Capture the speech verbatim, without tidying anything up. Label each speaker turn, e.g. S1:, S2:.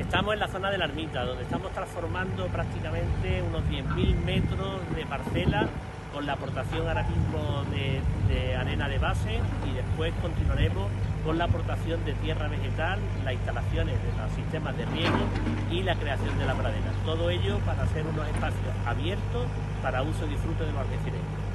S1: Estamos en la zona de la ermita, donde estamos transformando prácticamente unos diez mil metros de parcela con la aportación ahora mismo de, de arena de base, y después continuaremos con la aportación de tierra vegetal, las instalaciones de los sistemas de riego y la creación de la pradera. Todo ello para hacer unos espacios abiertos para uso y disfrute de los algecireños.